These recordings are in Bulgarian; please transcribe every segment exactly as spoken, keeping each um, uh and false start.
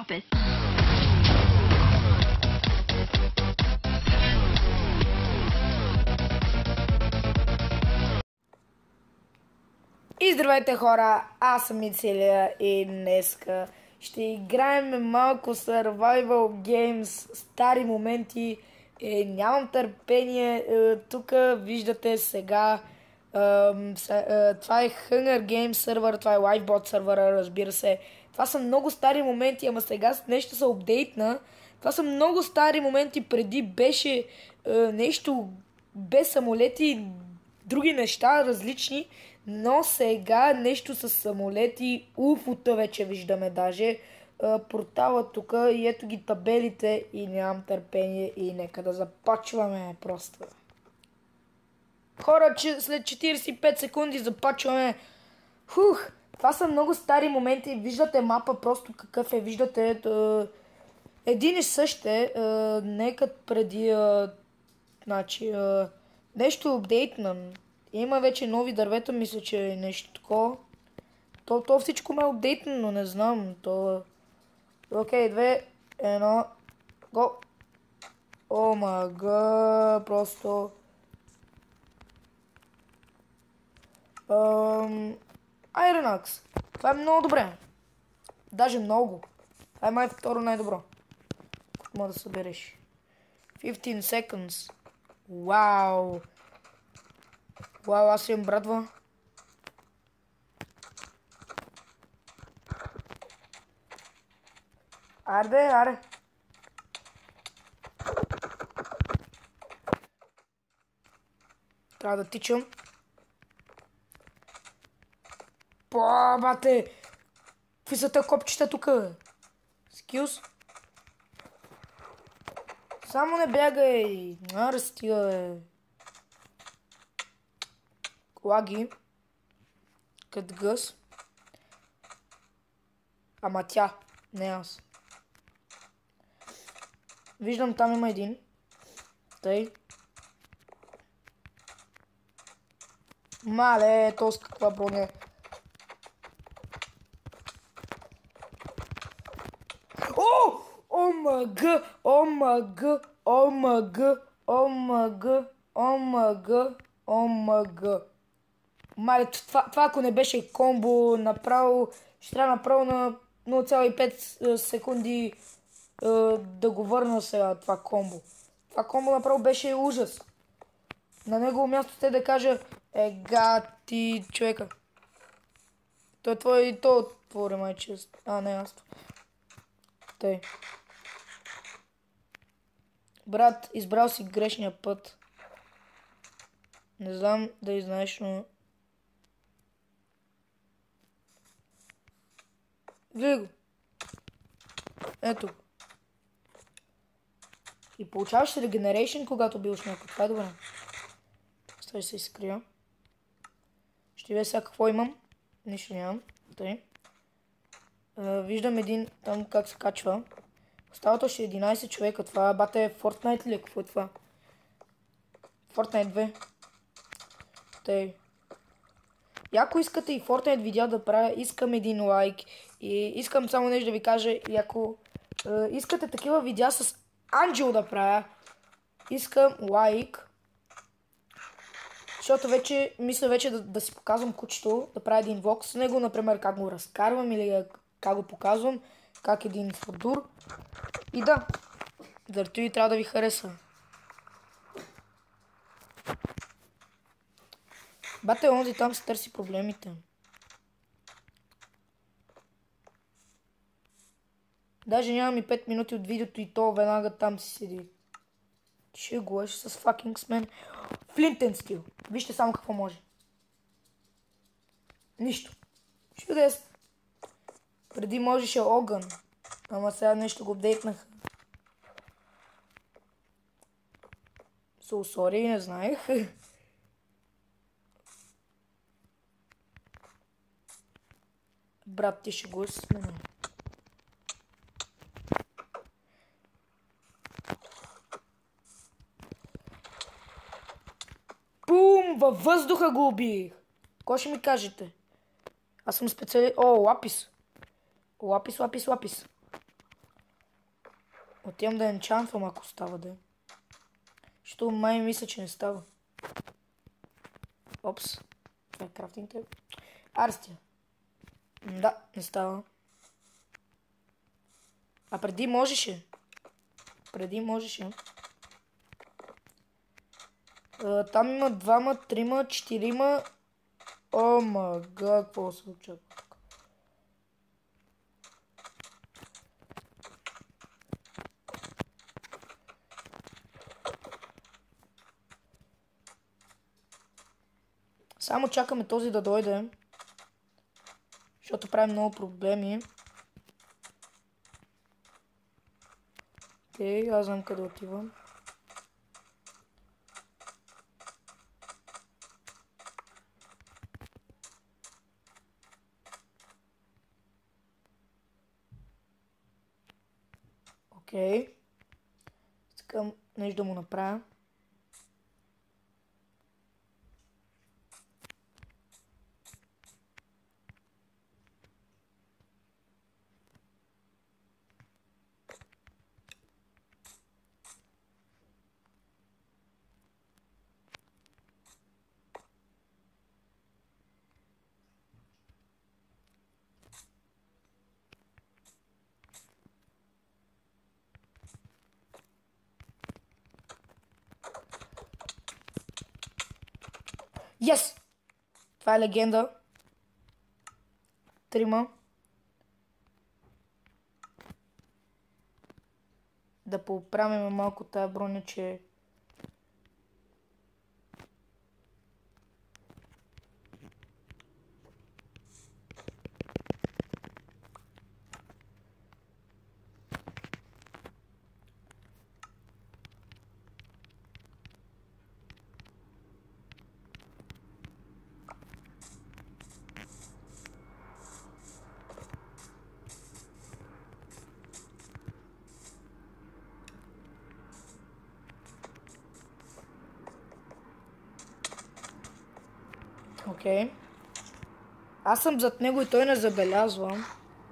office. И здравейте хора, аз съм Мицелия и днеска ще играем малко Survival Games, стари моменти. Е, нямам търпение, е, тук виждате сега, е, е, това е Hunger Games сервер, това е Lifebot сервера, разбира се. Това са много стари моменти, ама сега нещо се апдейтна. Това са много стари моменти, преди беше е, нещо без самолети, други неща различни, но сега нещо с самолети, уфота вече виждаме даже, портала тук и ето ги табелите и нямам търпение и нека да започваме просто. Хора, че след четиридесет и пет секунди започваме. Хух, това са много стари моменти, виждате мапа просто какъв е, виждате един и същ е, нека преди, значи, нещо апдейтнам. Има вече нови дървета, мисля, че е нещо такова. То, то всичко ме е апдейтнано, не знам. То... Окей, две, едно, го. О мага, просто... Ам... Iron Axe. Това е много добре. Даже много. Това е май второ най-добро. Може да събереш. петнайсет seconds. Вау. Вау, аз имам братва. Аре, аре. Трябва да тичам. По, бате! Какви са те копчета тука? Скилс? Само не бягай! Аре, стига, бе. Лаги. Кът гъс. Ама тя. Не аз. Виждам, там има един. Тъй. Мале, то с каква броня. О! О мага! О мага! О мага! О мага! О мага! О мага! Мале, това, това ако не беше комбо, направо, ще трябва направо на нула цяло и пет секунди е, да го върна сега това комбо. Това комбо направо беше ужас. На негово място те да кажа, ега ти човека. Той е твой, той отвори майче. А, не, аз. Тъй. Брат, избрал си грешния път. Не знам да и знаеш, но... Вие го. Ето. И получаваш регенерейшн, когато биваш някой. Това е добре. Стой се изкрия. Ще видя сега какво имам. Нищо нямам. Тъй. Uh, виждам един там как се качва. Остават още единайсет човека. Това бате е Fortnite ли? Какво е това? Fortnite две. Тъй. И ако искате и Fortnite видео да правя, искам един лайк. И искам само нещо да ви кажа. И ако е, искате такива видеа с Анджел да правя, искам лайк. Защото вече, мисля вече да, да си показвам кучето, да правя един влог с него, например как го разкарвам или как го показвам, как един фурдур. И да, заради трябва да ви хареса. Бате, онзи там се търси проблемите. Даже нямам и пет минути от видеото и то веднага там си седи. Ще говориш с fucking смен. Флинтен стил. Вижте само какво може. Нищо. Чудесно. Преди можеше огън. Ама сега нещо го апдейтнаха. So sorry, не знаех. Брат, ти ще го с мен. Бум! Във въздуха го убих! Кой ще ми кажете? Аз съм специалист... О, лапис! Лапис, лапис, лапис. Отивам да енчантвам, ако става да е. Защото май мисля, че не става. Опс. Това е крафтинг тейп. Арстия. Да, не става. А преди можеше. Преди можеше. А, там има двама, трима, четирима. О, мага, какво се очаква тук? Само чакаме този да дойде. Защото прави много проблеми. Окей, аз знам къде отивам. Окей. Искам нещо да му направя. Yes! Това е легенда. Трима. Да поправим малко тая броня, че... Окей. Okay. Аз съм зад него и той не забелязва.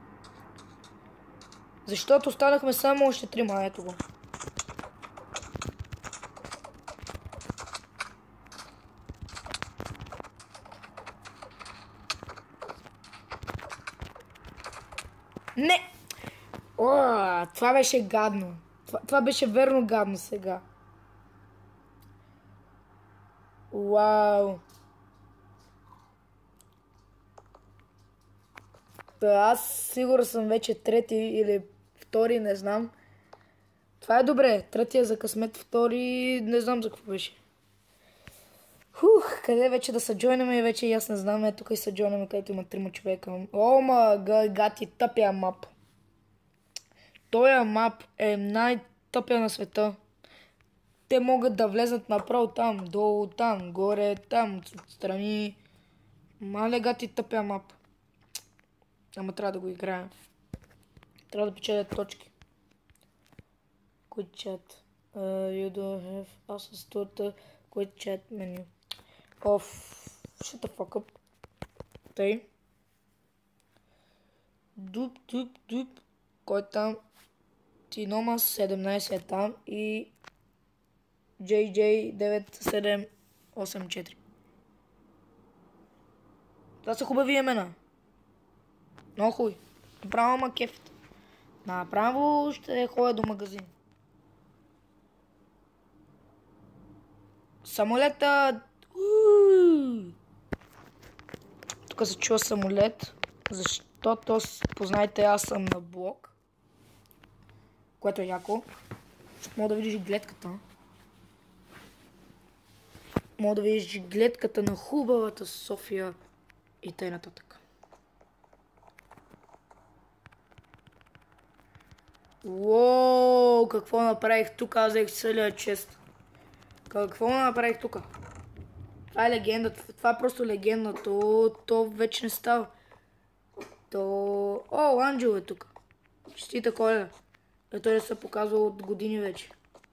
Защото останахме само още трима, ето го. Не! О, това беше гадно. Това, това беше верно гадно сега. Вау. Аз сигурно съм вече трети или втори, не знам. Това е добре. Третия за късмет, втори не знам за какво беше. Хух, къде вече да се джойнаме и вече и аз не знам. Ето тук и се джойнаме, където има трима човека. О, ма, гати, тъпия мап. Тоя мап е най-тъпия на света. Те могат да влезнат направо там, долу там, горе, там, страни. Мале, гати, тъпия мап. Ама трябва да го играем. Трябва да печеля точки. Quit chat. Uh, you don't have access to the quit chat menu. Off. Shut the fuck up. Тъй. Дуп, дуп, дуп. Кой е там? Тинома седемнайсет е там и джей джей девет седем осем четири. Това са хубави имена. Много хубави. Направо ма кефт. Направо ще ходя до магазин. Самолета. Тук се чува самолет. Защото, познайте, аз съм на блок. Което е яко. Мога да видиш гледката. Мога да видиш гледката на хубавата София и т.н. нататък. Уоу, какво направих тук? Аз взех целия чест. Какво направих тук? Това е легенда. Това е просто легенда. То, то вече не става. То... О, Анджел е тук. Честита Коледа. Е, той не се показва от години вече.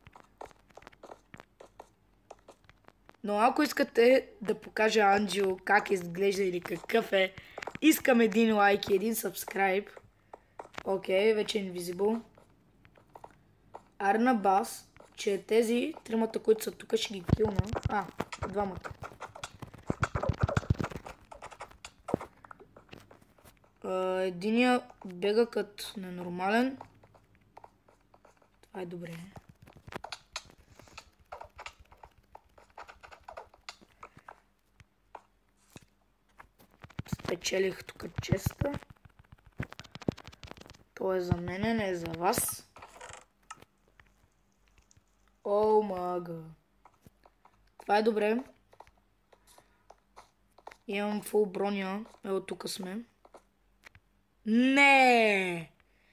Но ако искате да покажа Анджел как изглежда или какъв е, искам един лайк и един сабскрайб. Окей, вече е invisible. Арна бас, че тези тримата, които са тук, ще ги килна. А, двамата. Единия бега като ненормален. Това е добре. Спечелих тук честа. То е за мене, не е за вас. О, мага. Това е добре. Имам фул броня. Ево тук сме. Не!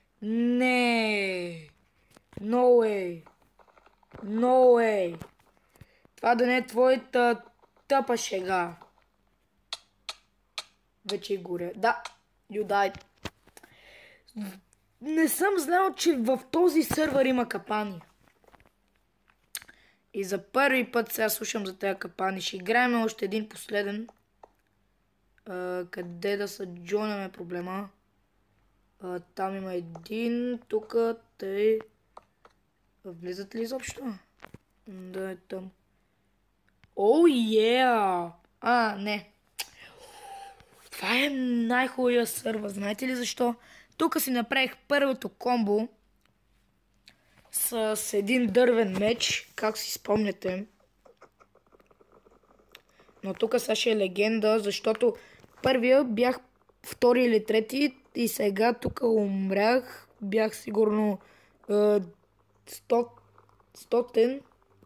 Не! No way! No way! Това да не е твоята тъпа шега. Вече горя. Да, you died. Не съм знал, че в този сървър има капани. И за първи път сега слушам за тези капани. Ще играем още един последен. А, къде да са джойнаме проблема? А, там има един. Тук тъй. Влизат ли изобщо? Да е там. О, yeah! А, не. Това е най-хубавия сървър. Знаете ли защо? Тук си направих първото комбо с един дървен меч, как си спомняте. Но тук сега ще е легенда, защото първия бях втори или трети и сега тук умрях. Бях сигурно е, сто, стотен.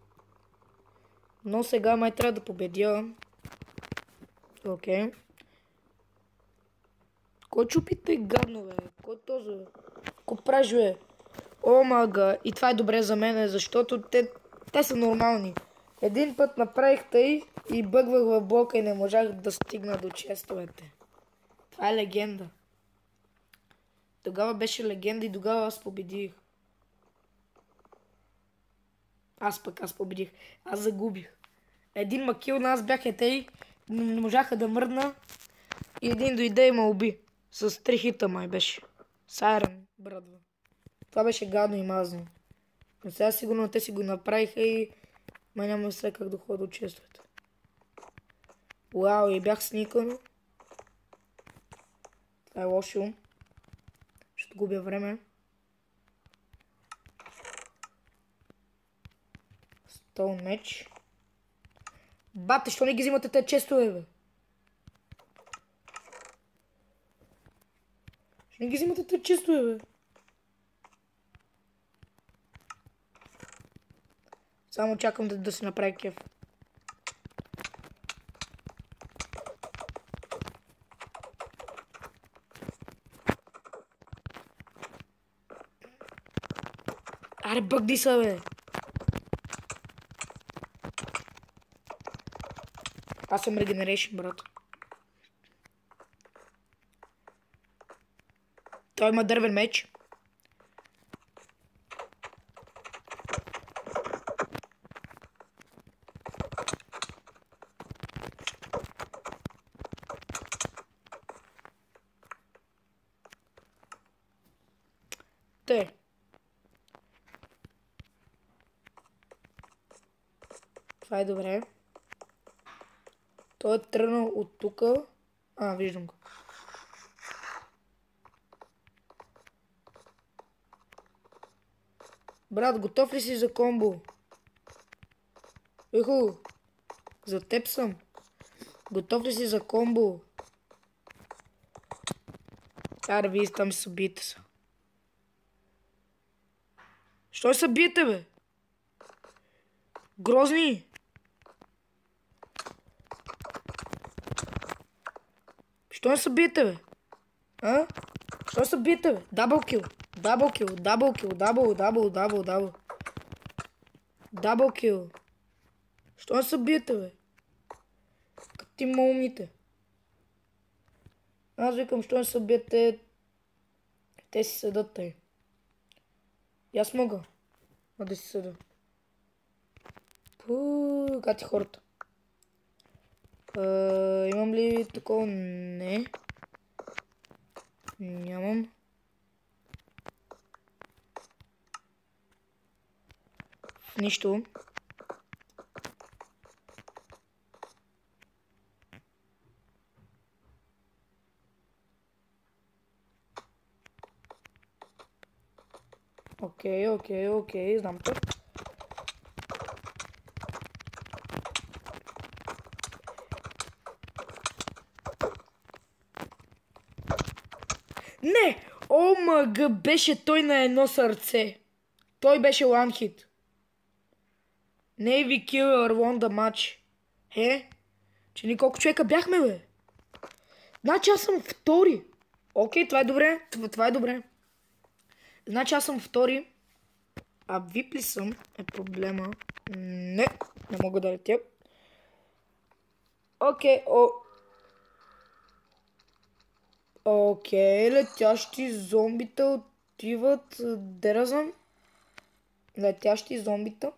Но сега май трябва да победя. Окей. Okay. Кой чупи тъй гадно, бе? Кой този? Ко правиш, бе? О, мага. И това е добре за мен, защото те, те са нормални. Един път направих тъй и бъгвах в блока и не можах да стигна до честовете. Това е легенда. Тогава беше легенда и тогава аз победих. Аз пък аз победих. Аз загубих. Един макил на аз бях етей, не можаха да мръдна и един дойде и ме уби. С три хита май беше. Сайрен, брадва. Това беше гадно и мазно. Но сега сигурно те си го направиха и май няма все как да ходя от честовете. Уау, и бях сникан. Това е лошо. Ще губя време. Стоун меч. Бате, що не ги взимате те честове, бе? Що не ги взимате те честове, бе? Само чакам да, да се направи кеф. Аре, бъгди са, бе! Аз съм регенерейшн, брат. Той има дървен меч. Те. Това е добре. Той е тръгнал от тук. А, виждам го. Брат, готов ли си за комбо? Иху, за теб съм. Готов ли си за комбо? Аре, вие там се биете са. Що се биете, бе? Грозни! Що не се биете, бе? А? Що се биете, бе? Дабл кил. Дабл кил, дабл кил, дабл, дабл, дабл, дабл. Дабл кил. Що не се биете, бе? Като ти ма умните. Аз викам, що не се биете, те си седат тъй. И аз мога. А да си седа. Пuu, гати хората. Uh, имам ли такова? Не. Нямам. Нищо. Окей, окей, окей, знам те. Не! ОМГ беше той на едно сърце. Той беше one hit. Navy Killer won the match. Е? Че ни колко човека бяхме, бе? Значи аз съм втори. Окей, това е добре. Това, това е добре. Значи аз съм втори. А вип ли съм е проблема? Не, не мога да летя. Окей, о... Окей, летящи зомбита отиват... Деразъм? Летящи зомбита.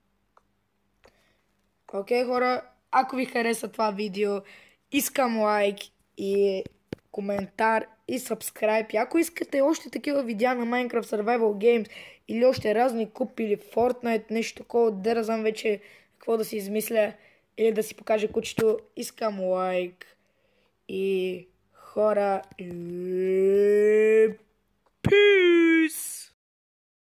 Окей, хора, ако ви хареса това видео, искам лайк и коментар и сабскрайб. И ако искате още такива видеа на Minecraft Survival Games или още разни куп или Fortnite, нещо такова, да разам вече какво да си измисля или да си покажа кучето, искам лайк. И хора, Peace!